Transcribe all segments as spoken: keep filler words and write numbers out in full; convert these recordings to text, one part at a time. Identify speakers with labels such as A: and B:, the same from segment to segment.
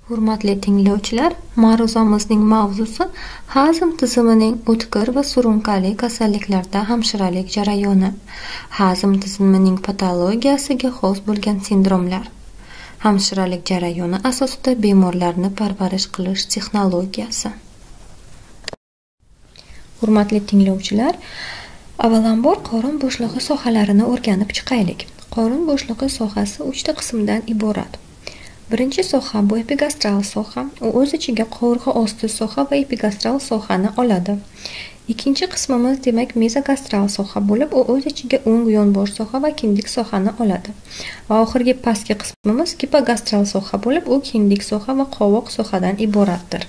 A: Hurmatli tinglovchilar, ma'ruzamizning mavzusi hazm tizimining o'tkir va surunkali kasalliklarda hamshiralik jarayoni, hazm tizimining patologiyasiga xos bo'lgan sindromlar, hamshiralik jarayoni asosida bemorlarni parvarish qilish texnologiyasi. Hurmatli tinglovchilar, avvalambor qorin bo'shlig'i sohalarini o'rganib chiqaylik. Qorin bo'shlig'i sohasi uchta qismdan iborat. Birinchi soha bu epigastral soha, u o'z ichiga qovurg'a osti soha va epigastral sohani oladi. Ikkinchi qismimiz demak mezogastral soha bo'lib, u o'z ichiga o'ng yonbosh soha va kindik sohani oladi. Va oxirgi pastki qismimiz gipogastral soha bo'lib, u kindik soha va qovoq sohadan iboratdir.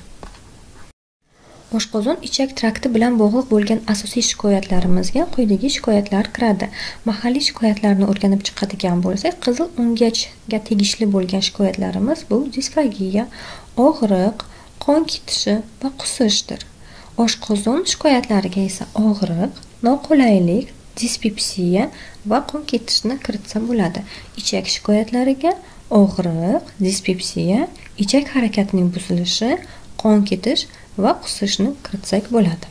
A: Oshqozon ichak trakti bilan bog'liq bo'lgan asosiy shikoyatlarimizga quyidagi shikoyatlar kiradi. Mahalliy shikoyatlarni o'rganib chiqadigan bo'lsak, qizil o'ngachga tegishli bo'lgan shikoyatlarimiz bu disfagiya, og'riq, qon ketishi va qusishdir. Oshqozon shikoyatlariga esa og'riq, noqulaylik, dispepsiya va qon ketishni kiritsa bo'ladi. Ichak shikoyatlariga og'riq, dispepsiya, ichak harakatining buzilishi, qon ketish va qusishni kiritsak bo'ladi.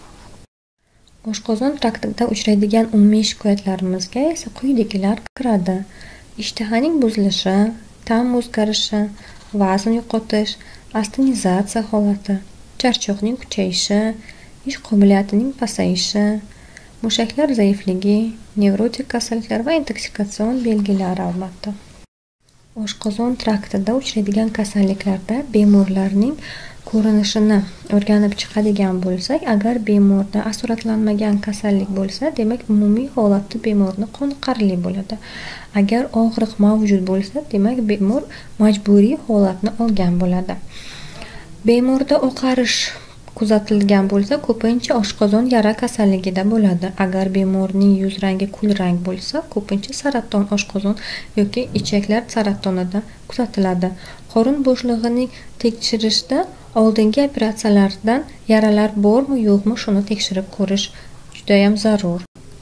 A: Oshqozon traktida uchraydigan umumiy shikoyatlarimizga esa quyidagilar kiradi. Ishtahaning buzilishi, ta'm o'zgarishi, vazn yo'qotish, astenizatsiya holati, charchoqning kuchayishi, ish qobiliyatining pasayishi, mushaklar zaifligi, nevrotik kasalliklar va intoksikatsion belgilari albatta. Oshqozon traktida uchraydigan kasalliklarda bemorlarning ko'rinishini o'rganib chiqadigan bo'lsak, agar bemorda asoratlanmagan kasallik bo'lsa, demak umumiy holatda bemorni qoniqarli bo'ladi. Agar og'riq mavjud bo'lsa, demak bemor majburiy holatni olgan bo'ladi. Bemorda oqarish kuzatilgan bo'lsa, ko'pincha oshqozon yara kasalligida bo'ladi. Agar bemorning yuz rangi kulrang bo'lsa, ko'pincha saraton oshqozon yoki ichaklar saratonida kuzatiladi. Qorin bo'shlig'ining tekshirishda oldingi operatsiyalardan yaralar bormi yo'qmi shuni tekshirib ko'rish juda ham zarur.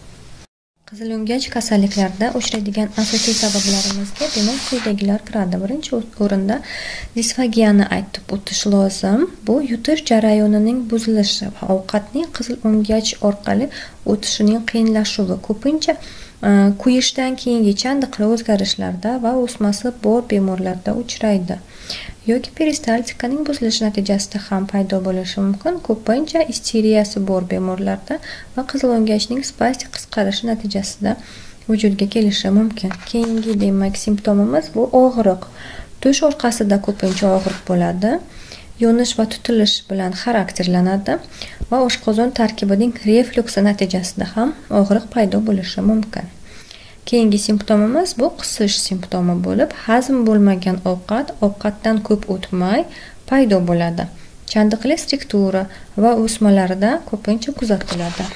A: Qizil o'ngach kasalliklarda uchraydigan asosiy sabablarimizga demak quyidagilar kiradi. Birinchi o'rinda disfagiyani aytib o'tish lozim. Bu yutish jarayonining buzilishi va ovqatning qizil o'ngach orqali o'tishining qiyinlashuvi. Ko'pincha kuyishdan keyingi chandiqli o'zgarishlarda va o'smasi bor bemorlarda uchraydi. Yoki peristaltikaning buzilishi natijasida ham paydo bo'lishi mumkin. Ko'pincha isteriyasi bor bemorlarda va qizil o'ngachning spastik qisqarishi natijasida vujudga kelishi mumkin. Keyingi demak simptomimiz bu og'riq. Tush orqasida ko'pincha og'riq bo'ladi. Yonish va tutilish bilan xarakterlanadi va oshqozon tarkibining refluksi natijasida ham og'riq paydo bo'lishi mumkin. Keyingi simptomimiz bu qusish simptomi bo'lib, hazm bo'lmagan ovqat ovqatdan ko'p o'tmay paydo bo'ladi. Chandiqli struktura va o'smalarda ko'pincha kuzatiladi.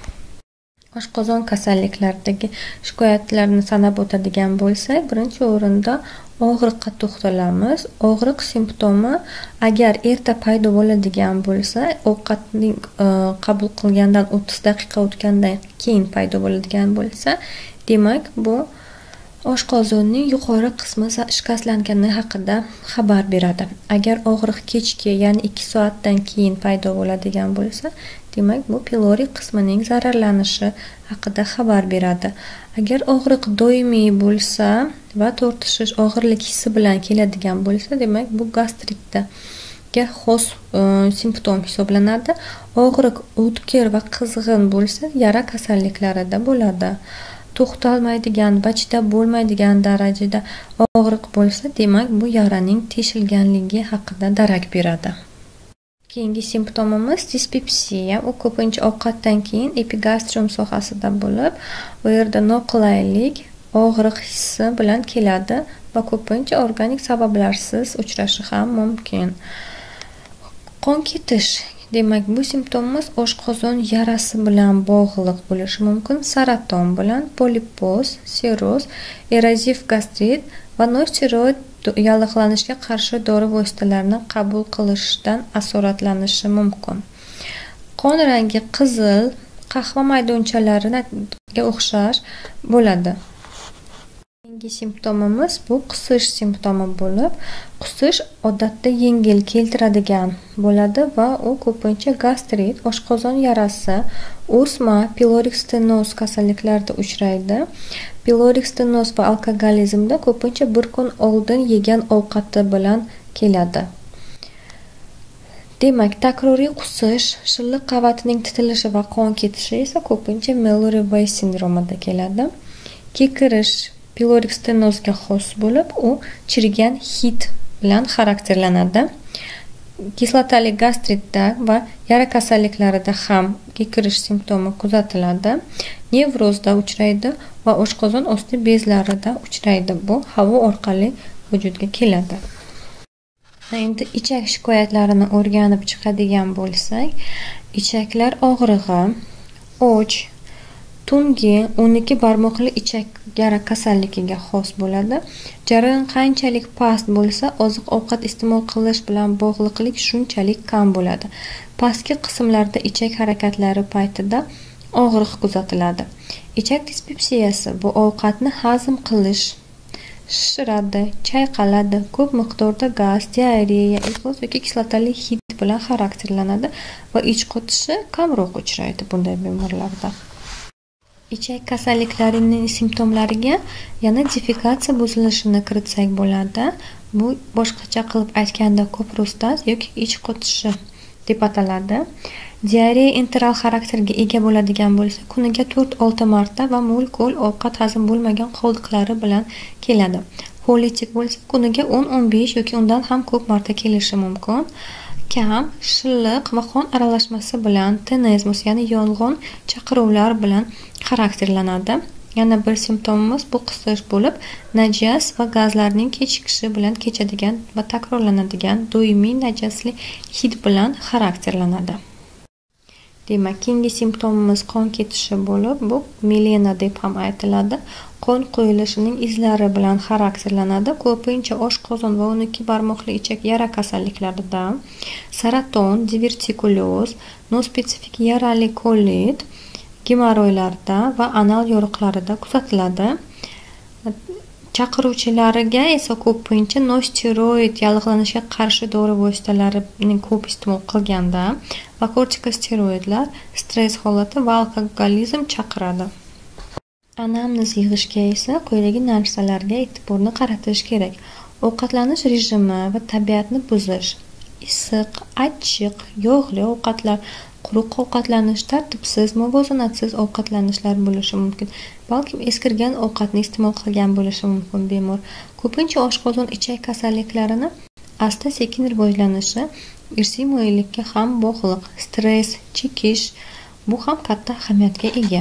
A: Oshqozon kasalliklaridagi shikoyatlarni sanab o'tadigan bo'lsak, birinchi o'rinda og'riqqa to'xtalamiz. Og'riq simptomi agar erta paydo bo'ladigan bo'lsa, ovqatning qabul qilgandan o'ttiz daqiqa o'tgandan keyin paydo bo'ladigan bo'lsa, demak bu oshqozonning yuqori qismi shikastlangani haqida xabar beradi. Agar og'riq kechki, ya'ni ikki soatdan keyin paydo bo'ladigan bo'lsa, demak bu pilori qismining zararlanishi haqida xabar beradi. Agar og'riq doimiy bo'lsa va tortishish, og'irlik hissi bilan keladigan bo'lsa, demak bu gastritda xos simptom hisoblanadi. Og'riq o'tkir va qizg'in bo'lsa, yara kasalliklarida bo'ladi. To'xtalmaydigan va chidab bo'lmaydigan darajada og'riq bo'lsa, demak bu yaraning teshilganligi haqida darak beradi. Keyingi simptomimiz dispepsiya. U ko'pincha ovqatdan keyin epigastrium sohasida bo'lib, u yerda noqulaylik, og'riq hissi bilan keladi va ko'pincha organik sabablarsiz uchrashi ham mumkin. Qon ketish. Demak, bu simptomimiz oshqozon yarasi bilan bog'liq bo'lishi mumkin. Saraton bilan polipoz, siroz, eraziv gastrit va nosteroid yallig'lanishga qarshi dori vositalarini qabul qilishdan asoratlanishi mumkin. Qon rangi qizil, qahva maydonchalariga o'xshash bo'ladi. Yangi simptomimiz bu qusish simptomi bo'lib, qusish odatda yengil keltiradigan bo'ladi va u ko'pincha gastrit, oshqozon yarasi, o'sma, pilorik stenoz kasalliklarida uchraydi. Pilorik stenoz va alkogolizmda ko'pincha bir kun oldin yegan ovqati bilan keladi. Demak, takroriy qusish, shilliq qavatining titilishi va qon ketishi esa ko'pincha Mallory-Weiss sindromida keladi. Kekirish pilorik stenozga xos bo'lib, u chirigan hid bilan xarakterlanadi. Kislotali gastritda va yara kasalliklarida ham kekirish simptomi kuzatiladi. Nevrozda uchraydi va oshqozon osti bezlarida uchraydi. Bu havo orqali vujudga keladi. Endi ichak shikoyatlarini o'rganib chiqadigan bo'lsak, ichaklar og'rig'i, och, tungi o'n ikki barmoqli ichak yara kasalligiga xos bo'ladi. Jarayon qanchalik past bo'lsa, oziq-ovqat iste'mol qilish bilan bog'liqlik shunchalik kam bo'ladi. Pastki qismlarda ichak harakatlari paytida og'riq kuzatiladi. Ichak dispepsiyasi bu ovqatni hazm qilish, shishiradi, chayqaladi, ko'p miqdorda gaz, diareya, iflos yoki kislotali hid bilan xarakterlanadi va ich qotishi kamroq uchraydi bunday bemorlarda. Ichak kasalliklarining simptomlariga yana defekatsiya buzilishini kiritsak bo'ladi. Bu boshqacha qilib aytganda koprostat yoki ich qotishi deb ataladi. Diareya enteral xarakterga ega bo'ladigan bo'lsa, kuniga to'rt olti marta va mo'l-ko'l ovqat hazm bo'lmagan qoldiqlari bilan keladi. Xolitik bo'lsa, kuniga o'n o'n besh yoki undan ham ko'p marta kelishi mumkin. Kam, shilliq va qon aralashmasi bilan tenesmus, ya'ni yolg'on chaqiruvlar bilan xarakterlanadi. Yana bir simptomimiz bu qusish bo'lib, najas va gazlarning kechikishi bilan kechadigan va takrorlanadigan doimiy najasli hid bilan xarakterlanadi. Demak, keyingi simptomimiz qon ketishi bo'lib, bu milena deb ham aytiladi. Qon quyilishining izlari bilan xarakterlanadi. Ko'pincha oshqozon va o'n ikki barmoqli ichak yara kasalliklarida, saraton, divertikuloz, nospetsifik yarali kolit, gemoroylarda va anal yo'riqlarida kuzatiladi. Chaqiruvchilariga esa ko'pincha nosteroid yallig'lanishga qarshi dori vositalarining ko'p iste'mol qilganda va kortikosteroidlar stress holati va alkogolizm chaqiradi. Anamnez yig'ishga esa quyidagi narsalarga e'tiborni qaratish kerak. Ovqatlanish rejimi va tabiatni buzish, issiq, achchiq, yog'li ovqatlar, quruq ovqatlanish, tartibsiz, muvozanatsiz ovqatlanishlar bo'lishi mumkin. Balki eskirgan ovqatni iste'mol qilgan bo'lishi mumkin bemor. Ko'pincha oshqozon ichak kasalliklarini asta-sekin rivojlanishi irsiy moyillikka ham bog'liq. Stress, chekish bu ham katta ahamiyatga ega.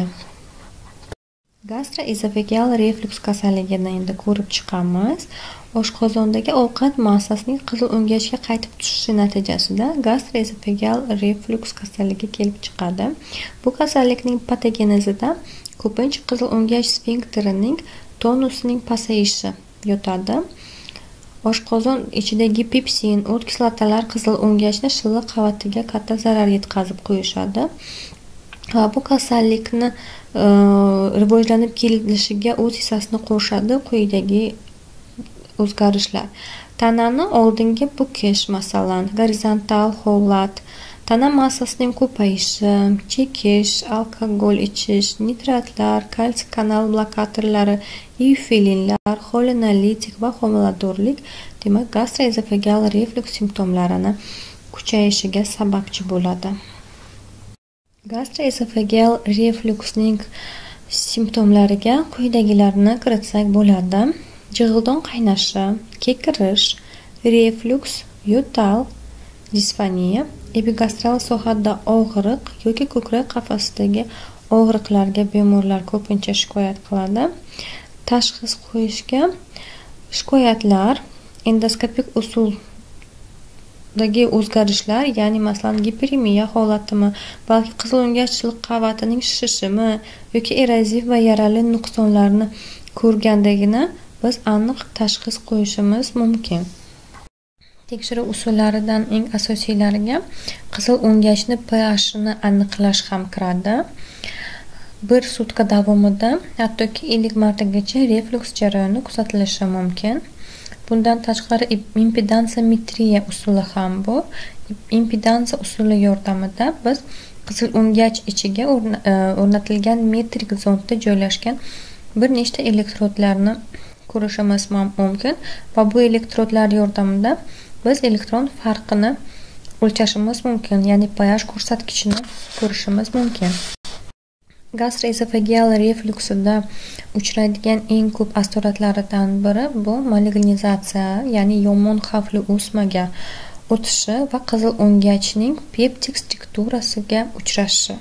A: Gastroezofageal reflux kasalligini endi ko'rib chiqamiz. Oshqozondagi ovqat massasining qizil o'ngachga qaytib tushishi natijasida gastroezofageal reflux kasalligi kelib chiqadi. Bu kasallikning patogenezida ko'pincha qizil o'ngach sfinkterining tonusining pasayishi yotadi. Oshqozon ichidagi pepsin, o't kislotalar qizil o'ngachni shilliq qavatiga katta zarar yetkazib qo'yishadi. Va bu kasallikni e, rivojlanib kelishiga o'z hissasini qo'shadi quyidagi o'zgarishlar. Tanani oldingi bukish, masalan, gorizontal holat, tana massasining ko'payishi, chekish, alkogol ichish, nitratlar, kalsiy kanal blokatorlari, iufilinlar, xolinolitik va homiladorlik, demak, gastroezofageal reflux simptomlarini kuchayishiga sababchi bo'ladi. Gastroezofageal refluksning simptomlariga quyidagilarni kiritsak bo'ladi. Jig'ildon qaynashi, kekirish, refluks, yo'tal, disfoniya, epigastral sohada og'riq yoki ko'krak qafasidagi og'riqlarga bemorlar ko'pincha shikoyat qiladi. Tashxis qo'yishga shikoyatlar endoskopik usuldagi o'zgarishlar, ya'ni masalan giperemiya holatimi, balki qizil o'ngach shilliq qavatining shishishimi yoki eroziv va yarali nuqsonlarni ko'rgandagina biz aniq tashxis qo'yishimiz mumkin. Tekshiruv usullaridan eng asosiylariga qizil o'ngachni pH'ini aniqlash ham kiradi. bir sutka davomida hattoki ellik martagacha refluks jarayoni kuzatilishi mumkin. Bundan tashqari impedansimetriya usuli ham bu. Impedansiya usuli yordamida biz qizil o'ngach ichiga o'rnatilgan metrik zondda joylashgan bir nechta elektrodlarni ko'rishimiz mumkin va bu elektrodlar yordamida biz elektron farqini o'lchashimiz mumkin, ya'ni pH ko'rsatkichini ko'rishimiz mumkin. Gastroezofageal refluksida uchraydigan eng ko'p asoratlaridan biri bu maligninizatsiya, ya'ni yomon xavfli o'smaga o'tishi va qizil o'ngachning peptik strukturasiga uchrashi.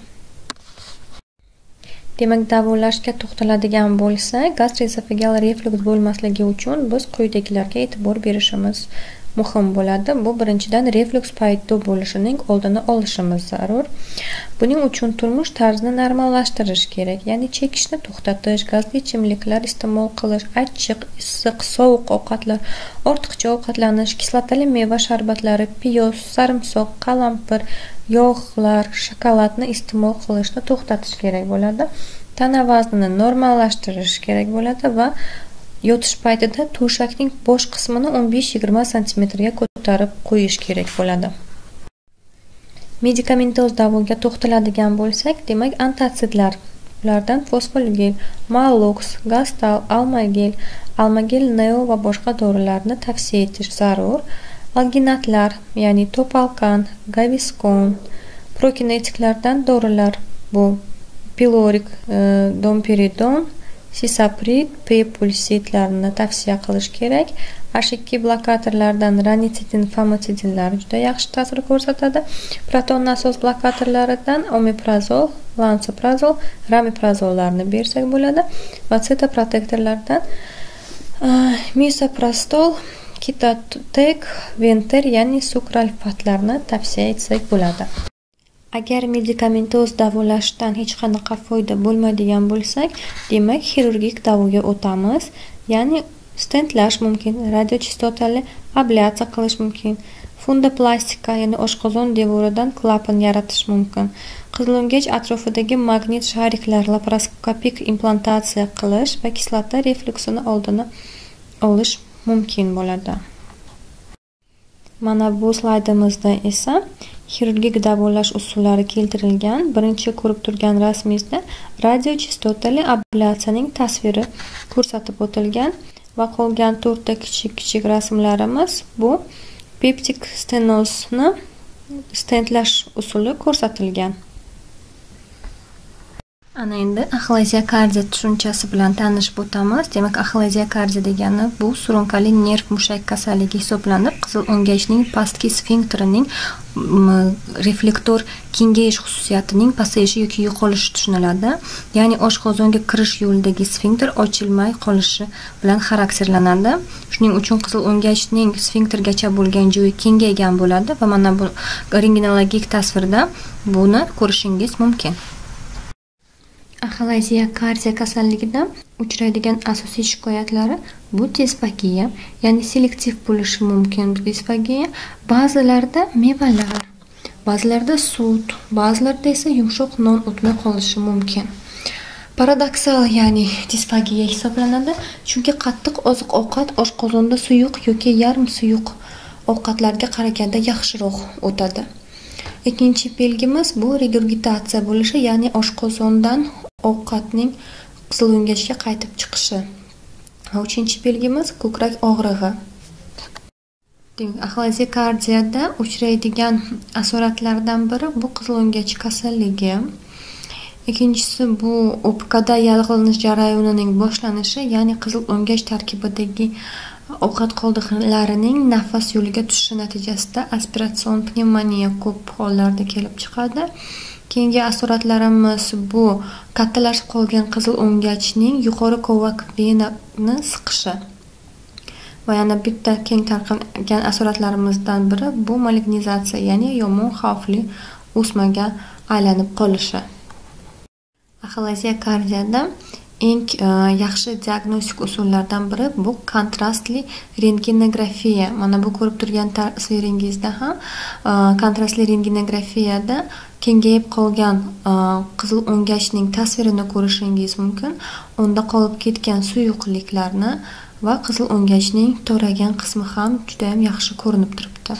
A: Demak, davolashga to'xtaladigan bo'lsak, gastroezofageal refluks bo'lmasligi uchun biz quyidagilarga e'tibor berishimiz muhim bo'ladi. Bu birinchidan refluks paydo bo'lishining oldini olishimiz zarur. Buning uchun turmush tarzini normallashtirish kerak, ya'ni chekishni to'xtatish, gazli ichimliklar iste'mol qilish, achchiq, issiq, sovuq ovqatlar, ortiqcha ovqatlanish, kislotali meva sharbatlari, piyoz, sarimsoq, qalampir, yog'lar, shokoladni iste'mol qilishni to'xtatish kerak bo'ladi. Tana vaznini normallashtirish kerak bo'ladi va yotish paytida to'shakning bosh qismini o'n besh yigirma santimetrga ko'tarib qo'yish kerak bo'ladi. Medikamentoz davoga to'xtaladigan bo'lsak, demak, antitsidlar, ulardan fosfolgel, Maalox, Gastal, Almagel, Almagel Neo va boshqa dorilarni tavsiya etish zarur. Alginatlar, ya'ni Topalkan, Gaviscon, prokinetiklardan dorilar bu Pilorik, Domperidon, Sisaprid, P-pulsitlarni tavsiya qilish kerak. H ikki blokatorlardan ranitidin, famotidinlar juda yaxshi ta'sir ko'rsatadi. Proton nasos blokatorlaridan omeprazol, lansoprazol, ramiprazollarni bersak bo'ladi va sitoprotektorlardan misoprostol, ketotek, venter, ya'ni sukralfatlarni tavsiya etsak bo'ladi. Agar medikamentoz davolashdan hech qanaqa foyda bo'lmaydigan bo'lsak, demak, xirurgik davoga o'tamiz. Ya'ni stentlash mumkin, radiochastotali ablyasiya qilish mumkin, fundoplastika, ya'ni oshqozon devoridan klapan yaratish mumkin. Qizil o'ngach atrofidagi magnit shariklar laparoskopik implantatsiya qilish va kislota refluksini oldini olish mumkin bo'ladi. Mana bu slaydimizda esa xirurgik davolash usullari keltirilgan. Birinchi ko'rib turgan rasmimizda radiochastotali ablyasiyaning tasviri ko'rsatib o'tilgan va qolgan to'rtta kichik-kichik rasmlarimiz bu peptik stenozni stentlash usuli ko'rsatilgan. Ana endi axlaziya kardiya tushunchasi bilan tanishib o'tamiz. Demak, axlaziya kardiya degani bu surunkali nerv mushak kasalligi hisoblanib, qizil o'ngachning pastki sfinkterining reflektor kengayish xususiyatining pasayishi yoki yo'qolishi tushuniladi. Ya'ni oshqozonga kirish yo'lidagi sfinkter ochilmay qolishi bilan xarakterlanadi. Shuning uchun qizil o'ngachning sfinktergacha bo'lgan joyi kengaygan bo'ladi va mana bu rentgenologik tasvirda buni ko'rishingiz mumkin. Axlaziya kardiya kasalligida uchraydigan asosiy shikoyatlari bu disfagiya, ya'ni selektiv bo'lishi mumkin bu disfagiya. Ba'zilarda mevalar, ba'zilarda sut, ba'zilarda esa yumshoq non o'tmay qolishi mumkin. Paradoksal, ya'ni disfagiya hisoblanadi, chunki qattiq oziq-ovqat oshqozonda suyuq yoki yarim suyuq ovqatlarga qaraganda yaxshiroq o'tadi. Ikkinchi belgimiz bu regurgitatsiya bo'lishi, ya'ni oshqozondan ovqatning qizil o'ngachga qaytib chiqishi. Uchinchi belgimiz ko'krak og'rig'i. Demak, axlaziya kardiyada uchraydigan asoratlardan biri bu qizil o'ngach kasalligi. Ikkinchisi bu O P K'da yallig'lanish jarayonining boshlanishi, ya'ni qizil o'ngach tarkibidagi ovqat qoldiqlarining nafas yo'liga tushishi natijasida aspiratsion pnevmoniya ko'p hollarda kelib chiqadi. Keyingi asoratlarimiz bu kattalashib qolgan qizil o'ngachning yuqori kovak venani siqishi. Va yana bitta keng tarqalgan asoratlarimizdan biri bu maligninizatsiya, ya'ni yomon xavfli o'smaga aylanib qolishi. Axlaziya kardiyada eng yaxshi diagnostik usullardan biri bu kontrastli rentgenografiya. Mana bu ko'rib turgan tasviringizda ham kontrastli rentgenografiyada kengayib qolgan qizil o'ngachning tasvirini ko'rishingiz mumkin. Unda qolib ketgan suyuqliklarni va qizil o'ngachning to'ragan qismi ham juda ham yaxshi ko'rinib turibdi.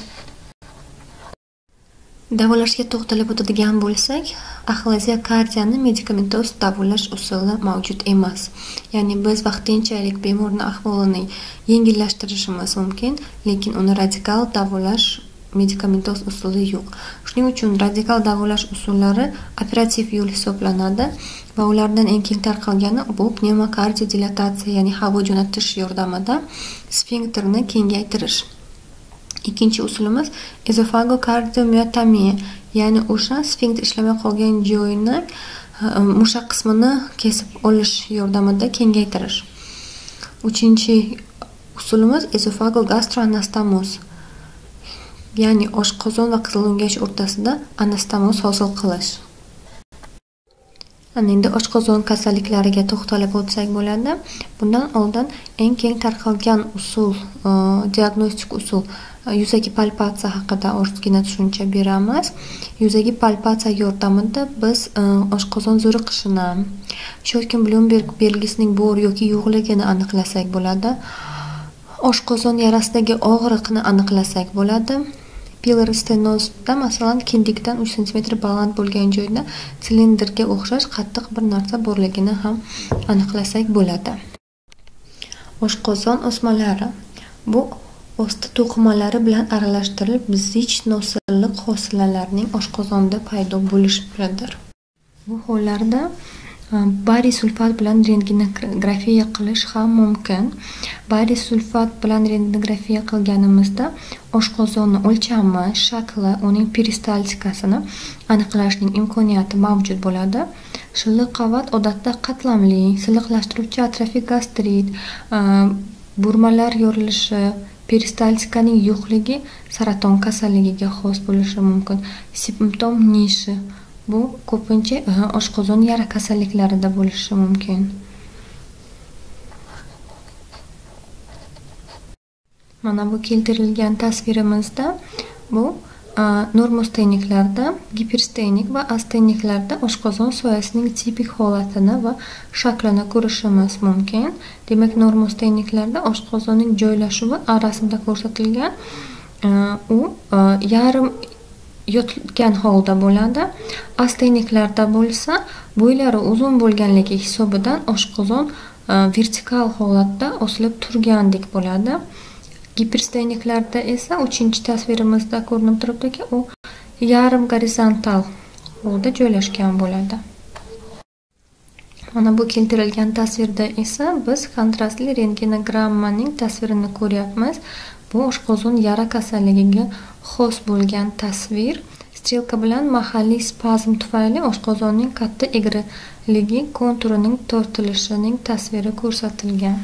A: Davolashga to'xtalib o'tadigan bo'lsak, axlaziya kardiyani medikamentoz davolash usuli mavjud emas. Ya'ni biz vaqtinchalik bemorning ahvolini yengillashtirishimiz mumkin, lekin uni radikal davolash medikamentoz usuli yo'q. Shuning uchun radikal davolash usullari operativ yo'l hisoblanadi va ulardan eng keng tarqalgani bu pnevmokardiodilatatsiya, ya'ni havo jo'natish yordamida sfinkterni kengaytirish. Ikkinchi usulimiz ezofagokardiomiyotomiya, ya'ni o'sha sfinkter ishlamay qolgan joyini mushak qismini kesib olish yordamida kengaytirish. Uchinchi usulimiz ezofagogastroanastomoz, ya'ni oshqozon va qizil o'ngach o'rtasida anastomoz hosil qilish. Ana endi oshqozon kasalliklariga to'xtalib o'tsak bo'ladi. Bundan oldin eng keng tarqalgan usul, diagnostik usul yuzaki palpatsiya haqida ozgina tushuncha beramiz. Yuzaki palpatsiya yordamida biz oshqozon zo'riqishini, Shotkin-Blumberg belgisining bor yoki yo'qligini aniqlasak bo'ladi. Oshqozon yarasidagi og'riqni aniqlasak bo'ladi. Pylori stenozda masalan kindikdan uch santimetr baland bo'lgan joyda silindrga o'xshash qattiq bir narsa borligini ham aniqlasak bo'ladi. Oshqozon o'smalari bu osti to'qimalari bilan aralashtirilib zich nosilliq hosilalarning oshqozonda paydo bo'lishidir. Bu hollarda bariy sulfat bilan rentgenografiya qilish ham mumkin. Bariy sulfat bilan rentgenografiya qilganimizda oshqozonni o'lchami, shakli, uning peristaltikasini aniqlashning imkoniyati mavjud bo'ladi. Shilliq qavat odatda qatlamli, silliqlashtiruvchi atrofik gastrit, burmalar yorilishi, peristaltikaning yo'qligi saraton kasalligiga xos bo'lishi mumkin. Simptom nishi bu ko'pincha oshqozon yara kasalliklarida bo'lishi mumkin. Mana bu keltirilgan tasvirimizda bu normosteniklarda, giperstenik va asteniklarda oshqozon soyasining tipik holatini va shaklini ko'rishimiz mumkin. Demak, normosteniklarda oshqozonning joylashuvi rasmda ko'rsatilgan. U yarim yotgan holda bo'ladi. Asteniklarda bo'lsa, bo'ylari uzun bo'lganligi hisobidan oshqozon vertikal holatda osilib turgandek bo'ladi. Gipersteniklarda esa uchinchi tasvirimizda ko'rinib turibdiki, u yarim gorizontal holda joylashgan bo'ladi. Mana bu keltirilgan tasvirda esa biz kontrastli rentgenogrammaning tasvirini ko'ryapmiz. Bu oshqozon yara kasalligiga xos bo'lgan tasvir. Strelka bilan mahalliy spazm tufayli oshqozonning katta egriligi konturining tortilishining tasviri ko'rsatilgan.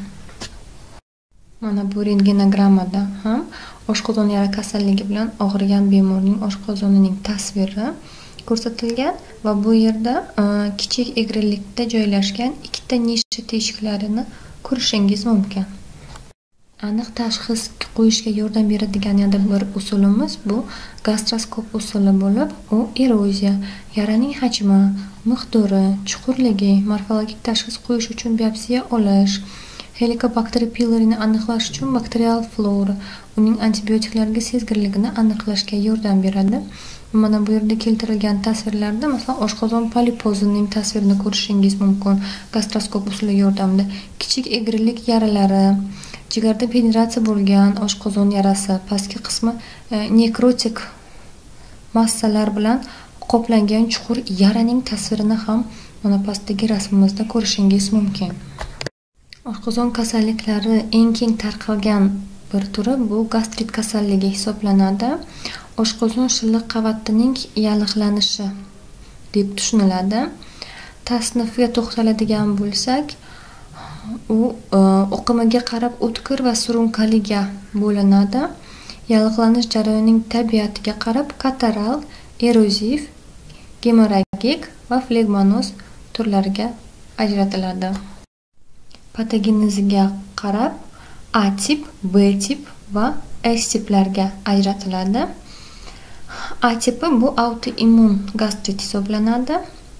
A: Mana bu rentgenogrammada ham oshqozon yara kasalligi bilan og'rigan bemorning oshqozonining tasviri ko'rsatilgan va bu yerda kichik egrilikda joylashgan ikkita nisha teshiklarini ko'rishingiz mumkin. Aniq tashxis qo'yishga yordam beradigan yana bir usulimiz bu gastroskop usuli bo'lib, u eroziya, yaraning hajmi, miqdori, chuqurligi, morfologik tashxis qo'yish uchun biopsiya olish, Helicobacter pylorini aniqlash uchun bakterial flora, uning antibiotiklarga sezgirligini aniqlashga yordam beradi. Mana bu yerda keltirilgan tasvirlarda masalan oshqozon polipozining tasvirini ko'rishingiz mumkin gastroskop usuli yordamida. Kichik egrilik yaralari, jigarda penetratsiya bo'lgan oshqozon yarasi, pastki qismi nekrotik massalar bilan qoplangan chuqur yaraning tasvirini ham mana pastdagi rasmimizda ko'rishingiz mumkin. Oshqozon kasalliklari eng keng tarqalgan bir turi bu gastrit kasalligi hisoblanadi. Oshqozon shilliq qavatining yallig'lanishi deb tushuniladi. Tasnifiga to'xtaladigan bo'lsak, u oqimiga qarab o'tkir va surunkaliga bo'linadi. Yallig'lanish jarayonining tabiatiga qarab kataral, eroziv, gemorragik va flegmonoz turlariga ajratiladi. Patogeneziga qarab A tip, B tip va S tiplarga ajratiladi. A tipi bu autoimmun gastrit hisoblanadi.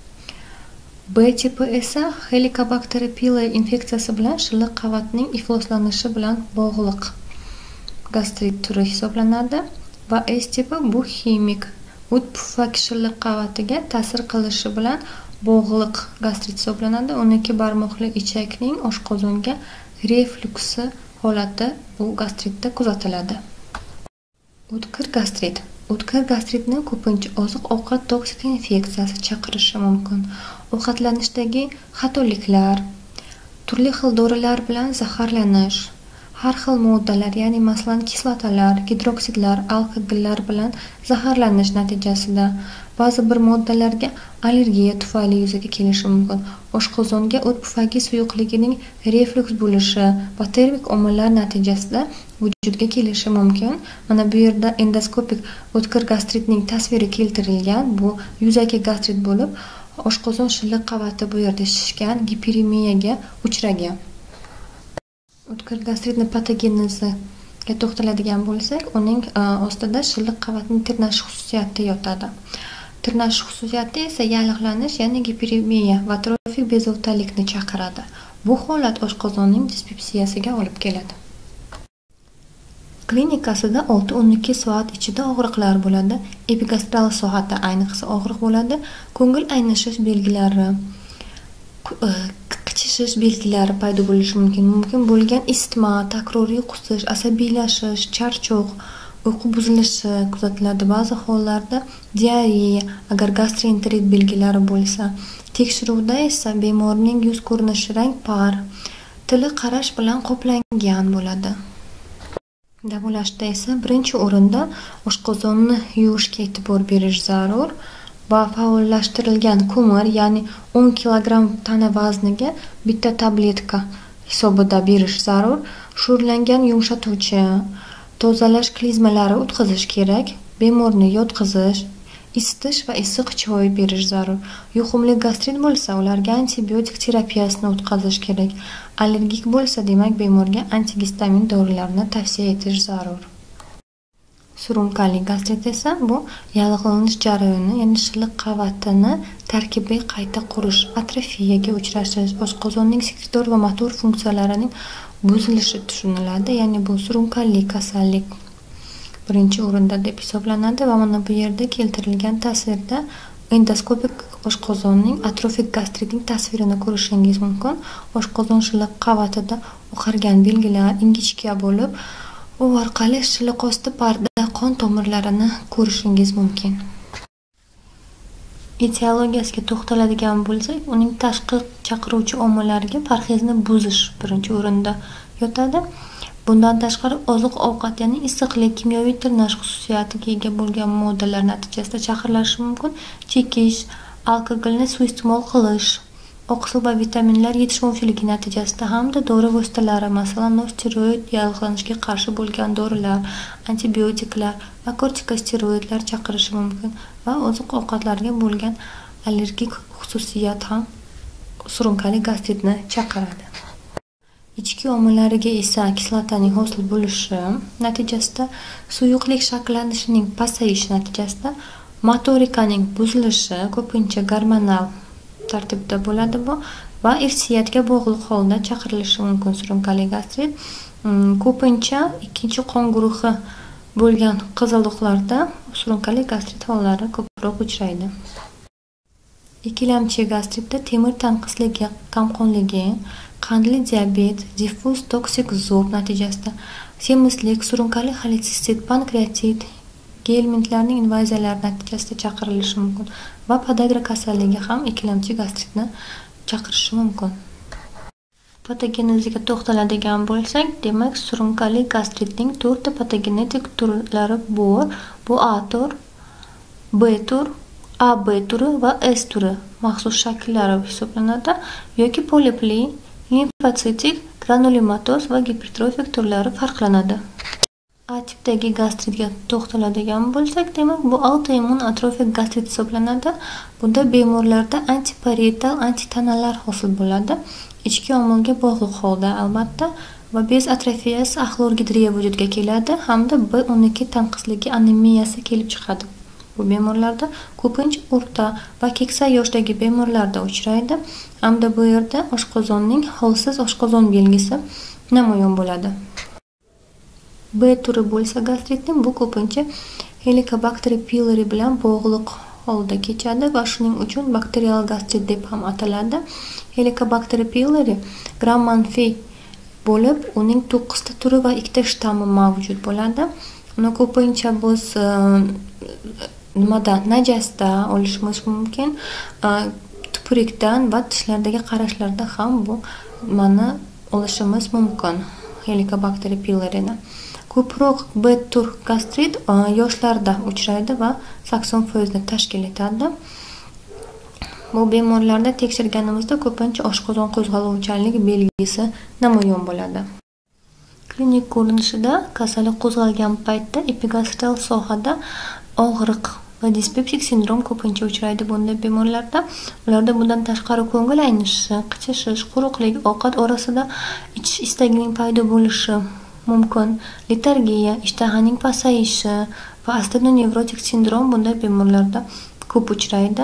A: B tipi esa Helicobacter pylori infeksiyasi bilan shilliq qavatning ifloslanishi bilan bog'liq gastrit turi hisoblanadi. Va S tipi bu ximik o't pufak shilliq qavatiga ta'sir qilishi bilan bog'liq gastrit hisoblanadi. o'n ikki barmoqli ichakning oshqozonga refluksi holati bu gastritda kuzatiladi. O'tkir gastrit. O'tkir gastritni ko'pincha oziq-ovqat toksik infeksiyasi chaqirishi mumkin. Ovqatlanishdagi xatoliklar, turli xil dorilar bilan zaharlanish, har xil moddalar, ya'ni masalan kislotalar, gidroksidlar, alkogollar bilan zaharlanish natijasida ba'zi bir moddalarga allergiya tufayli yuzaga kelishi mumkin. Oshqozonga o't pufagi suyuqligining refluks bo'lishi va termik omillar natijasida vujudga kelishi mumkin. Mana bu yerda endoskopik o'tkir gastritning tasviri keltirilgan. Bu yuzaki gastrit bo'lib, oshqozon shilliq qavati bu yerda shishgan, giperemiyaga uchragan. O'tkir gastritning patogeneziga to'xtaladigan bo'lsak, uning ostida shilliq qavatning tirnash xususiyati yotadi. Tirnash xususiyati esa yallig'lanish, ya'ni giperemiya va atrofik bezovtalikni chaqiradi. Bu holat oshqozonning dispepsiyasiga olib keladi. Klinikasida olti o'n ikki soat ichida og'riqlar bo'ladi. Epigastral sohada ayniqsa og'riq bo'ladi. Ko'ngil aynishish belgilari, qichishish belgilari paydo bo'lishi mumkin. Mumkin bo'lgan isitma, takroriy qusish, asabiylashish, charchoq, uyqu buzilishi kuzatiladi. Ba'zi hollarda diareya, agar gastroenterit belgilari bo'lsa. Tekshiruvda esa bemorning yuz ko'rinishi rang-par, tili qarash bilan qoplangan bo'ladi. Davolashda esa birinchi o'rinda oshqozonni yuvishga e'tibor berish zarur va faollashtirilgan ko'mir, ya'ni o'n kilogramm tana vazniga bitta tabletka hisobida berish zarur. Sho'rlangan yumshatuvchi, tozalash klizmalari o'tkazish kerak. Bemorni yotqizish, isitish va issiq choy berish zarur. Yuqumli gastrit bo'lsa, ularga antibiotik terapiyasini o'tkazish kerak. Allergik bo'lsa, demak bemorga antigistamin dorilarini tavsiya etish zarur. Surunkali gastrit esa bu yallig'lanish jarayoni, ya'ni shilliq qavatini tarkibiy qayta qurish, atrofiyaga uchrashish, oshqozonning sekretor va motor funksiyalarining buzilishi tushuniladi. Ya'ni bu surunkali kasallik birinchi o'rinda deb hisoblanadi va mana bu yerda keltirilgan tasvirda endoskopik oshqozonning atrofik gastritning tasvirini ko'rishingiz mumkin. Oshqozon shilliq qavatida oqargan belgilar ingichka bo'lib, u orqali shilliq osti parda qon tomirlarini ko'rishingiz mumkin. Etiologiyasiga to'xtaladigan bo'lsak, uning tashqi chaqiruvchi omillariga parhezni buzish birinchi o'rinda yotadi. Bundan tashqari oziq-ovqat, ya'ni issiqlik, kimyoviy tirnash xususiyatiga ega bo'lgan moddalar natijasida chaqirilishi mumkin. Chekish, alkogolni suiiste'mol qilish, oqsil va vitaminlar yetishmovchiligi natijasida hamda dori vositalari, masalan, steroid, yallig'lanishga qarshi bo'lgan dorilar, antibiotiklar va kortikosteroidlar chaqirishi mumkin va oziq-ovqatlarga bo'lgan allergik xususiyat ham surunkali gastritni chaqiradi. Ichki omillariga esa kislotaning hosil bo'lishi natijasida suyuqlik shakllanishining pasayishi natijasida motorikaning buzilishi, ko'pincha gormonal tartibda bo'ladi bu va irsiyatga bog'liq holda chaqirilishi mumkin surunkali gastrit. Ko'pincha ikkinchi qon guruhi bo'lgan qizaloqlarda surunkali gastrit hollari ko'proq uchraydi. Ikkilamchi gastritda temir tanqisligi, kamqonligi, qandli diabet, diffuz toksik zo'rg natijasida semizlik, surunkali xolesistit, pankreatit, gelmentlarning invaziyalari natijasida chaqirilishi mumkin va podagra kasalligi ham ikkilamchi gastritni chaqirishi mumkin. Patogeneziga to'xtaladigan bo'lsak, demak surunkali gastritning to'rtta patogenetik turlari bor. Bu A tur, B tur, A B turi va S turi maxsus shakllari hisoblanadi yoki polipli, limfotsitik, granulomatoz va gipertrofik turlari farqlanadi. A tipdagi gastritga to'xtaladigan bo'lsak, demak bu autoimmun atrofik gastrit hisoblanadi. Bunda bemorlarda antiparietal antitanalar hosil bo'ladi. Ichki omilga bog'liq holda albatta va bez atrofiyasi, axlorgidriya vujudga keladi hamda B o'n ikki tanqisligi anemiyasi kelib chiqadi. Bu bemorlarda ko'pincha o'rta va keksa yoshdagi bemorlarda uchraydi hamda bu yerda oshqozonning holsiz oshqozon belgisi namoyon bo'ladi. B turi bo'lsa gastritning bu ko'pincha Helicobacter pylori bilan bog'liq holda kechadi va shuning uchun bakterial gastrit deb ham ataladi. Helicobacter pylori gram manfiy bo'lib, uning to'qqizta turi va ikkita shtammi mavjud bo'ladi. Uni ko'pincha biz nimada najasda olishimiz mumkin. Tupurikdan va tishlardagi qarashlarda ham bu mana olishimiz mumkin Helicobacter pylorini. Ko'proq B tur gastrit yoshlarda uchraydi va sakson foizni tashkil etadi. Bu bemorlarda tekshirganimizda ko'pincha oshqozon qo'zg'aluvchanlik belgisi namoyon bo'ladi. Klinik ko'rinishida kasallik qo'zg'algan paytda epigastral sohada og'riq va dispeptik sindrom ko'pincha uchraydi bunday bemorlarda. Ularda bundan tashqari ko'ngil aynishi, qichishish, quruqlik, ovqat orasida ichish istagining paydo bo'lishi mumkin. Letargiya, ishtahaning pasayishi va astronevrotik sindrom bunday bemorlarda ko'p uchraydi.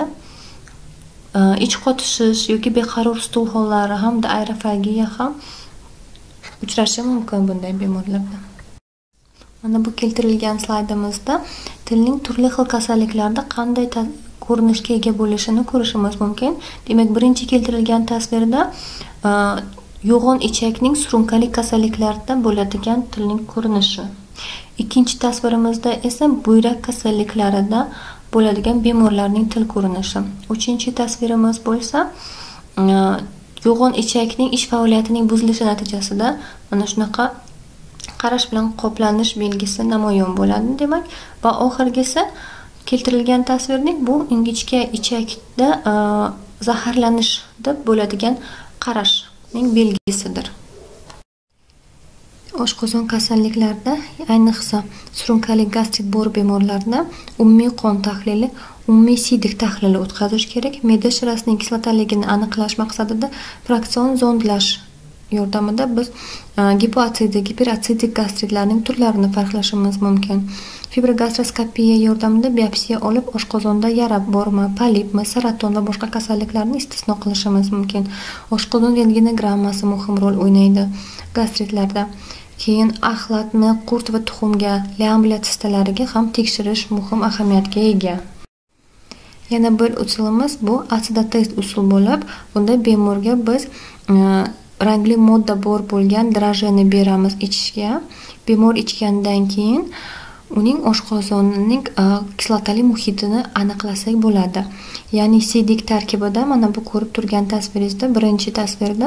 A: Ich qotishish yoki beqaror stul hollari hamda aerofagiya ham uchrashi mumkin bunday bemorlarda. Mana bu keltirilgan slaydimizda tilning turli xil kasalliklarda qanday ko'rinishga ega bo'lishini ko'rishimiz mumkin. Demak, birinchi keltirilgan tasvirda yo'g'on ichakning surunkali kasalliklarda bo'ladigan tilning ko'rinishi. Ikkinchi tasvirimizda esa buyrak kasalliklarida bo'ladigan bemorlarning til ko'rinishi. Uchinchi tasvirimiz bo'lsa, yo'g'on ichakning ish faoliyatining buzilishi natijasida mana shunaqa qarash bilan qoplanish belgisi namoyon bo'ladi demak. Va oxirgisi keltirilgan tasvirning bu ingichka ichakda zaharlanish deb bo'ladigan qarashning belgisidir. Oshqozon kasalliklarida, ayniqsa surunkali gastrit bor bemorlarda umumiy qon tahlili, umumiy siydik tahlili o'tkazish kerak. Me'da shirasining kislotaligini aniqlash maqsadida fraksion zondlash yordamida biz gipoatsidik, giperatsidik gastritlarning turlarini farqlashimiz mumkin. Fibrogastroskopiya yordamida biopsiya olib oshqozonda yara bormi, polipmi, saraton va boshqa kasalliklarni istisno qilishimiz mumkin. Oshqozon rentgenogrammasi muhim rol o'ynaydi gastritlarda. Keyin axlatni qurt va tuxumga, leamblia sistalariga ham tekshirish muhim ahamiyatga ega. Yana bir usulimiz bu atsidatest usul bo'lib, bunda bemorga biz rangli modda bor bo'lgan drajeni beramiz ichishga. Bemor ichgandan keyin uning oshqozonining kislotali muhitini aniqlasak bo'ladi. Ya'ni sidik tarkibida mana bu ko'rib turgan tasviringizda birinchi tasvirda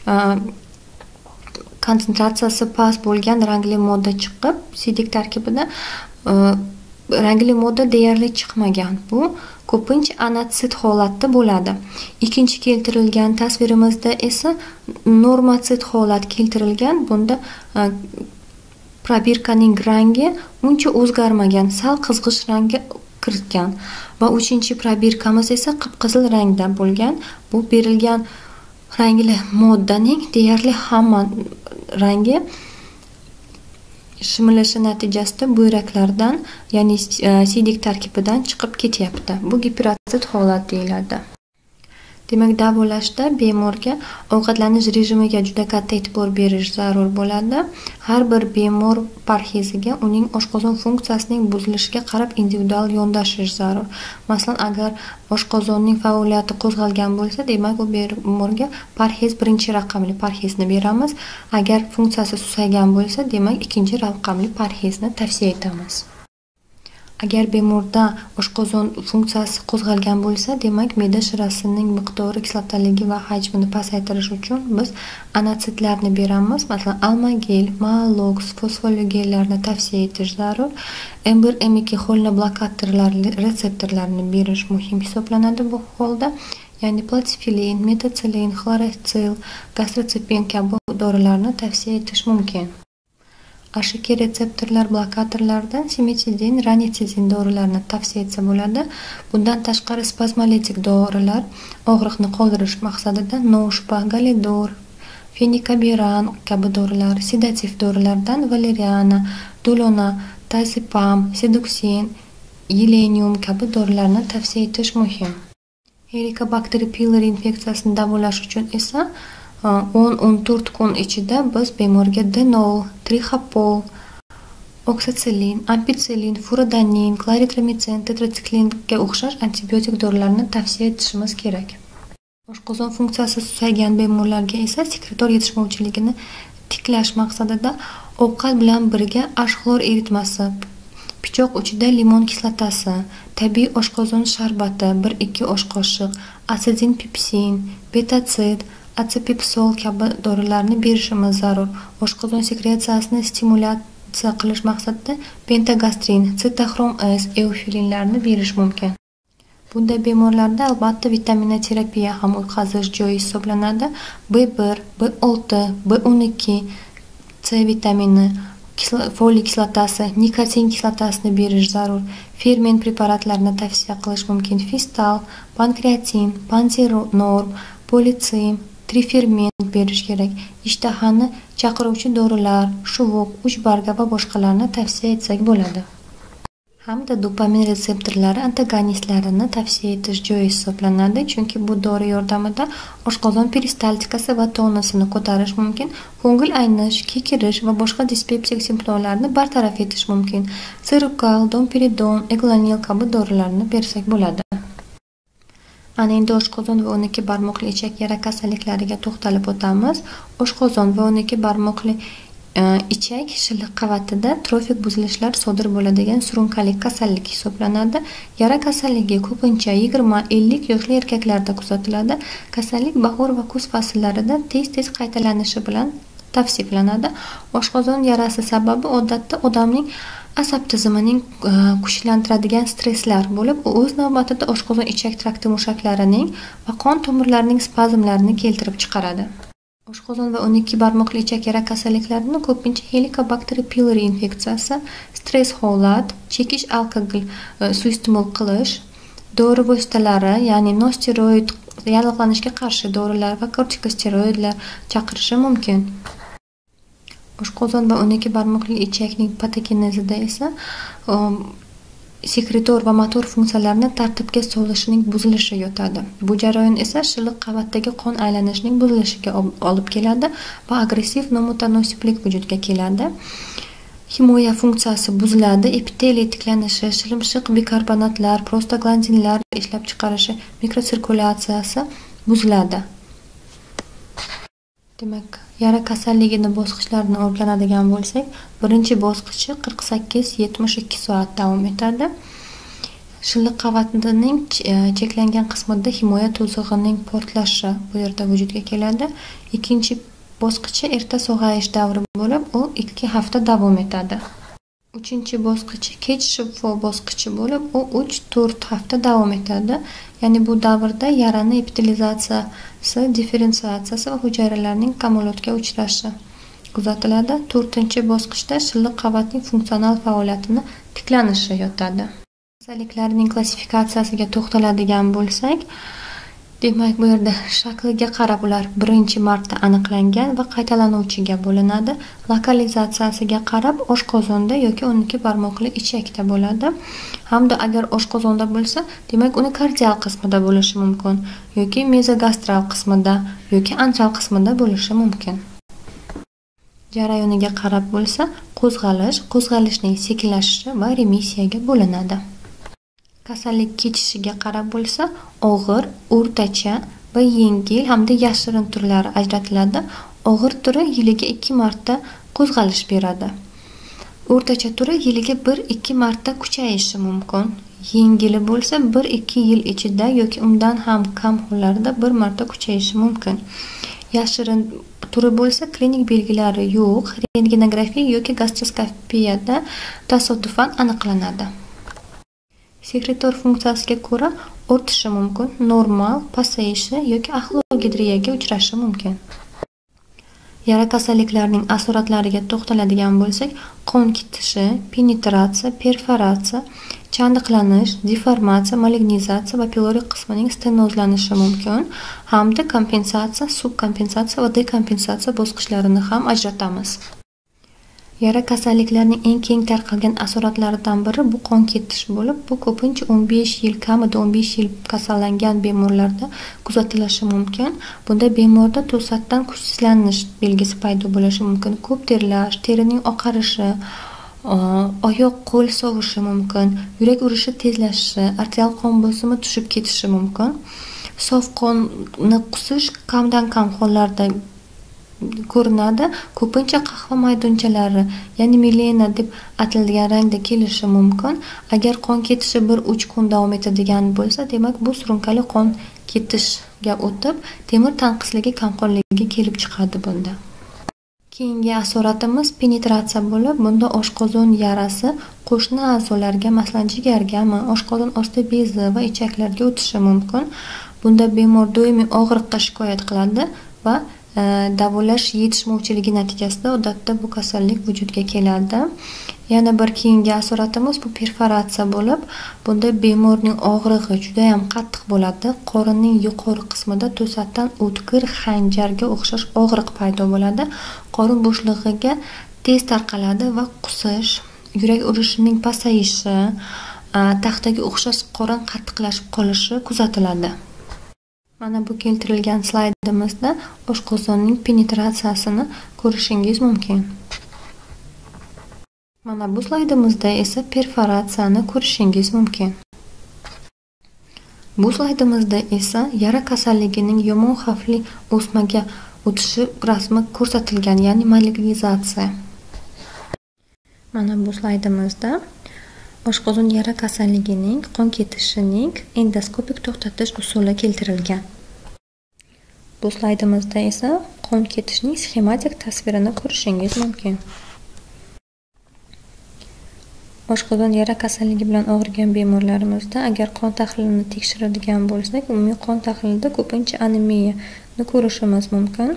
A: konsentratsiyasi past bo'lgan rangli modda chiqib, sidik tarkibida rangli modda deyarli chiqmagan. Bu ko'pincha anatsit holatda bo'ladi. Ikkinchi keltirilgan tasvirimizda esa normatsit holat keltirilgan. Bunda probirkaning rangi uncha o'zgarmagan, sal qizg'ish rangga kiritgan. Va uchinchi probirkamiz esa qip-qizil rangda bo'lgan. Bu berilgan rangli moddaning deyarli hamma rangi shimilishi natijasida buyraklardan, ya'ni siydik tarkibidan chiqib ketyapti. Bu giperatsit holat deyiladi. Demak, davolashda bemorga ovqatlanish rejimiga juda katta e'tibor berish zarur bo'ladi. Har bir bemor parheziga uning oshqozon funksiyasining buzilishiga qarab individual yondashish zarur. Masalan, agar oshqozonning faoliyati qo'zg'algan bo'lsa, demak u bemorga parhez birinchi raqamli parhezni beramiz. Agar funksiyasi susaygan bo'lsa, demak ikkinchi raqamli parhezni tavsiya etamiz. Agar bemorda oshqozon funksiyasi qo'zg'algan bo'lsa, demak me'da shirasining miqdori, kislotaligi va hajmini pasaytirish uchun biz anatsitlarni beramiz. Masalan, almagel, malox, fosfoligellarni tavsiya etish zarur. M bir M ikki xolni blokatorlar retseptorlarini berish muhim hisoblanadi bu holda. Ya'ni platifilin, metotsilin, xlorotsil, gastrotipin kabi dorilarni tavsiya etish mumkin. Ashiki retseptorlar blokatorlardan simetidin, ranitidin dorilarini tavsiya etsa bo'ladi. Bundan tashqari spazmolitik dorilar og'riqni qoldirish maqsadida noshpa, galidor, fenikabiran kabi dorilar, sedativ dorilardan valeriana, dulona, tazepam, seduksin Yelenium kabi dorilarni tavsiya etish muhim. Helicobacter pylori infeksiyasini davolash uchun esa o'n o'n to'rt kun ichida biz bemorga Denol, Trihapol, oksasilin, ampitsilin, furodanin, clarithromycin, tetrasiklinga o'xshash antibiotik dorilarni tavsiya etishimiz kerak. Oshqozon funksiyasi susaygan bemorlarga esa sekretor yetishmovchiligini tiklash maqsadida ovqat bilan birga ashxlor eritmasi, pichoq uchida limon kislotasi, tabiiy oshqozon sharbati bir ikki osh qoshiq, asedin pepsin, betatsid, atsepipsol kabi dorilarni berishimiz zarur. Oshqozon sekretsiyasini stimulyatsiya qilish maqsadida pentagastrin, sitoxrom S, eufilinlarni berish mumkin. Bunday bemorlarda albatta vitaminoterapiya ham o'tkazish joyi hisoblanadi. B bir, B olti, B o'n ikki, C vitamini, foliy kislotasi, nikotin kislotasini berish zarur. Ferment preparatlarini tavsiya qilish mumkin. Fistal, pankreatin, panzenorm, politsim, triferment berish kerak. Ishtahani chaqiruvchi dorilar, shuvuq, uchbarga va boshqalarni tavsiya etsak bo'ladi. Hamda dopamin retseptorlari antagonistlarini tavsiya etish joyi hisoblanadi, chunki bu dori yordamida oshqozon peristaltikasi va tonusini ko'tarish mumkin, ko'ngil aynish, kekirish va boshqa dispeptik simptomlarni bartaraf etish mumkin. Serukal, domperidon, eglanil kabi dorilarni bersak bo'ladi. Ana endi oshqozon va o'n ikki barmoqli ichak yara kasalliklariga to'xtalib o'tamiz. Oshqozon va o'n ikki barmoqli ichak shilliq qavatida trofik buzilishlar sodir bo'ladigan surunkali kasallik hisoblanadi. Yara kasalligi ko'pincha yigirma ellik yoshli erkaklarda kuzatiladi. Kasallik bahor va kuz fasllarida tez-tez qaytalanishi bilan tavsiflanadi. Oshqozon yarasi sababi odatda odamning asab tizimining kuchlantiradigan stresslar bo'lib, u o'z navbatida oshqozon ichak trakti mushaklarining va qon tomirlarining spazmlarini keltirib chiqaradi. Oshqozon va o'n ikki barmoqli ichak yara kasalliklarini ko'pincha Helicobacter pylori infeksiyasi, stress holat, chekish, alkogol suiiste'mol qilish, dori vositalari, ya'ni nosteroid, yallig'lanishga qarshi dorilar va kortikosteroidlar chaqirishi mumkin. Oshqozon va o'n ikki barmoqli ichakning patogenezida esa sekretor va motor funksiyalarini tartibga solishining buzilishi yotadi. Bu jarayon esa shilliq qavatdagi qon aylanishining buzilishiga olib keladi va agressiv nomutanosiblik vujudga keladi. Himoya funksiyasi buziladi, epiteliy tiklanishi, shilimshiq bikarbonatlar, prostaglandinlar ishlab chiqarishi, mikrosirkulyatsiyasi buziladi. Demak, yara kasalligini bosqichlarini o'rganadigan bo'lsak, birinchi bosqichi qirq sakkiz yetmish ikki soat davom etadi. Shilliq qavatining cheklangan qismida himoya to'sig'ining portlashi bu yerda vujudga keladi. Ikkinchi bosqichi erta sog'ayish davri bo'lib, u ikki hafta davom etadi. Uchinchi bosqichi kech shifo bosqichi bo'lib, u uch to'rt hafta davom etadi. Ya'ni bu davrda yarani epitelizatsiyasi, differensiatsiyasi va hujayralarning kamolotga uchrashi kuzatiladi. To'rtinchi bosqichda shilliq qavatning funksional faoliyatini tiklanishi yotadi. Kasalliklarning klassifikatsiyasiga to'xtaladigan bo'lsak, demak bu yerda shakliga qarab ular birinchi marta aniqlangan va qaytalanuvchiga bo'linadi. Lokalizatsiyasiga qarab oshqozonda yoki o'n ikki barmoqli ichakda bo'ladi. Hamda agar oshqozonda bo'lsa, demak uni kardial qismida bo'lishi mumkin yoki mezogastral qismida yoki antral qismida bo'lishi mumkin. Jarayoniga qarab bo'lsa, qo'zg'alish, qo'zg'alishning sekinlashishi va remissiyaga bo'linadi. Kasallik kechishiga qarab bo'lsa, og'ir, o'rtacha va yengil hamda yashirin turlari ajratiladi. Og'ir turi yiliga ikki marta qo'zg'alish beradi. O'rtacha turi yiliga bir ikki marta kuchayishi mumkin. Yengili bo'lsa bir ikki yil ichida yoki undan ham kam hollarda bir marta kuchayishi mumkin. Yashirin turi bo'lsa klinik belgilari yo'q, rentgenografiya yoki gastroskopiyada tasodifan aniqlanadi. Sekretor funksiyasiga ko'ra ortishi mumkin, normal, pasayishi yoki axlogidriyaga uchrashi mumkin. Yara kasalliklarining asoratlariga to'xtaladigan bo'lsak, qon kitishi, penetratsiya, perforatsiya, chandiqlanish, deformatsiya, malignizatsiya va pilori qismining stenozlanishi mumkin, hamda kompensatsiya, subkompensatsiya va dekompensatsiya bosqichlarini ham ajratamiz. Yara kasalliklarining eng keng tarqalgan asoratlaridan biri bu qon ketish bo'lib, bu ko'pincha o'n besh yil, kamida o'n besh yil kasallangan bemorlarda kuzatilishi mumkin. Bunda bemorda to'satdan kuchsizlanish belgisi paydo bo'lishi mumkin. Ko'p terlash, terining oqarishi, oyoq qo'l sovishi mumkin, yurak urishi tezlashishi, arterial qon bosimi tushib ketishi mumkin. Sof qonni qusish kamdan kam hollarda ko'rinadi. Ko'pincha qahva maydonchalari, ya'ni melena deb atalgan rangda kelishi mumkin. Agar qon ketishi bir uch kun davom etadigan bo'lsa, demak bu surunkali qon ketishga o'tib, temir tanqisligi, kamqonligi kelib chiqadi bunda. Keyingi asoratimiz penetratsiya bo'lib, bunda oshqozon yarasi qo'shni a'zolarga, masalan, jigargami, oshqozon osti bezi va ichaklarga o'tishi mumkin. Bunda bemor doimiy og'riqqa shikoyat qiladi va davolash yetishmovchiligi natijasida odatda bu kasallik vujudga keladi. Yana bir keyingi asoratimiz bu perforatsiya bo'lib, bunda bemorning og'rig'i juda ham qattiq bo'ladi. Qorinning yuqori qismida to'satdan o'tkir xanjarga o'xshash og'riq paydo bo'ladi. Qorin bo'shlig'iga tez tarqaladi va qusish, yurak urishining pasayishi, taxtaga o'xshash qorin qattiqlashib qolishi kuzatiladi. Mana bu keltirilgan slaydimizda oshqozonning penetratsiyasini ko'rishingiz mumkin. Mana bu slaydimizda esa perforatsiyani ko'rishingiz mumkin. Bu slaydimizda esa yara kasalligining yomon xavfli o'smaga o'tishi rasmi ko'rsatilgan, ya'ni malignizatsiya. Mana bu slaydimizda oshqozon yara kasalligining qon ketishining endoskopik to'xtatish usuli keltirilgan. Bu slaydimizda esa qon ketishining sxematik tasvirini ko'rishingiz mumkin. Oshqozon yara kasalligi bilan og'rigan bemorlarimizda agar qon tahlilini tekshiradigan bo'lsak, umumiy qon tahlilida ko'pincha anemiyani ko'rishimiz mumkin.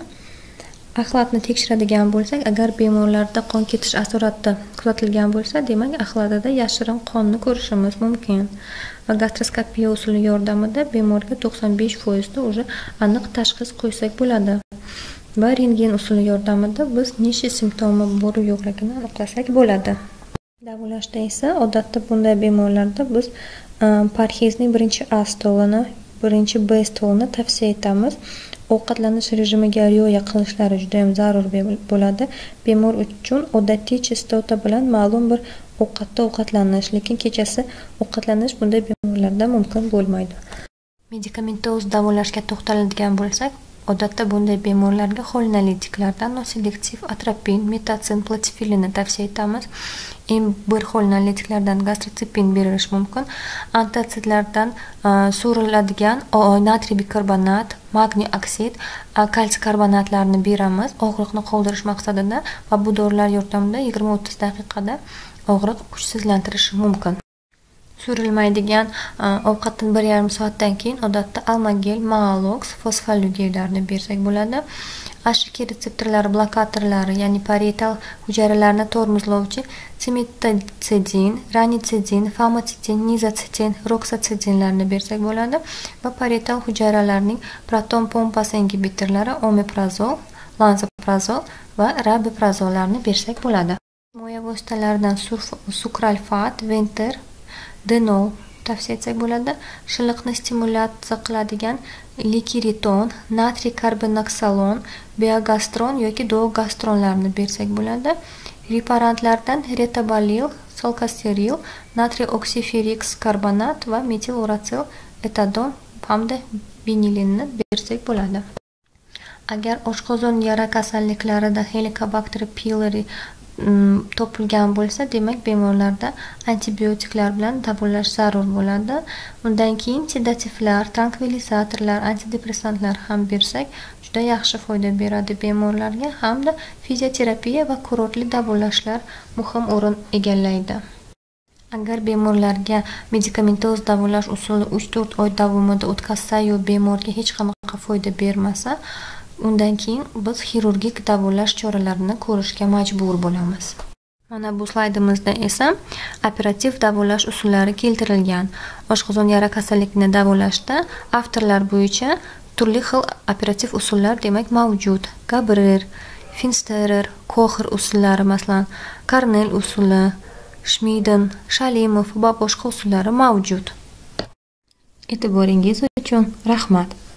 A: Axlatni tekshiradigan bo'lsak, agar bemorlarda qon ketish asorati kuzatilgan bo'lsa, demak axlatida yashirin qonni ko'rishimiz mumkin. Va gastroskopiya usuli yordamida bemorga to'qson besh foiz da уже aniq tashxis qo'ysak bo'ladi. Va rentgen usuli yordamida biz necha simptomi bor yo'qligini aniqlasak bo'ladi. Davolashda esa odatda bunday bemorlarda biz parhezning birinchi A stolini, birinchi B stolini tavsiya etamiz. Ovqatlanish rejimiga rioya qilishlari juda ham zarur bo'ladi. Bemor uchun odatiy chistota bilan ma'lum bir ovqatda ovqatlanish, lekin kechasi ovqatlanish bunday bemorlarda mumkin bo'lmaydi. Medikamentoz davolashga to'xtaladigan bo'lsak, odatda bunday bemorlarga xolinalitiklardan noselektiv atropin, metotsin, platifilini tavsiya etamiz. Eng bir xolinalitiklardan gastrotipin berilish mumkin. Antitsidlardan so'riladigan natriy bikarbonat, magniy oksid, kalsiy karbonatlarni beramiz og'riqni qoldirish maqsadida va bu dorilar yordamida yigirma o'ttiz daqiqada og'riq kuchsizlantirishi mumkin. Surilmaydigan ovqatdan bir yarim soatdan keyin odatda almagel, maalox, fosfolugeylarni bersak bo'ladi. H ikki retseptorlari blokatorlari, ya'ni parietal hujayralarni tormozlovchi simetotsidin, ranitsidin, famotidin, nizosidin, roksatsidinlarni bersak bo'ladi va parietal hujayralarning proton pompasi ingibitorlari omeprazol, lansoprazol va rabeprazollarni bersak bo'ladi. Himoya vositalaridan sukralfat, ventir, denol tavsiya etsak bo'ladi. Shilliqni stimulyatsiya qiladigan likiriton, natriy karbonoksalon, biogastron yoki duogastronlarni bersak bo'ladi. Reparantlardan retobalil, solkasteril, natriy oksiferix karbonat va metil uracil, etadon hamda benilinni bersak bo'ladi. Agar oshqozon yara kasalliklarida Helicobacter pylori topilgan bo'lsa, demak bemorlarda antibiotiklar bilan davolash zarur bo'ladi. Undan keyin sedativlar, trankvilizatorlar, antidepressantlar ham bersak juda yaxshi foyda beradi bemorlarga, hamda fizioterapiya va kurortli davolashlar muhim o'rin egallaydi. Agar bemorlarga medikamentoz davolash usuli uch to'rt oy davomida o'tkazsa-yu bemorga hech qanaqa foyda bermasa, undan keyin biz xirurgik davolash choralarini ko'rishga majbur bo'lamiz. Mana bu slaydimizda esa operativ davolash usullari keltirilgan. Oshqozon yara kasalligini davolashda avtorlar bo'yicha turli xil operativ usullar demak mavjud. Gabrer, Finsterer, Kocher usullari, masalan, Karnel usuli, Schmiden, Shalimov va boshqa usullari mavjud. E'tiboringiz uchun rahmat.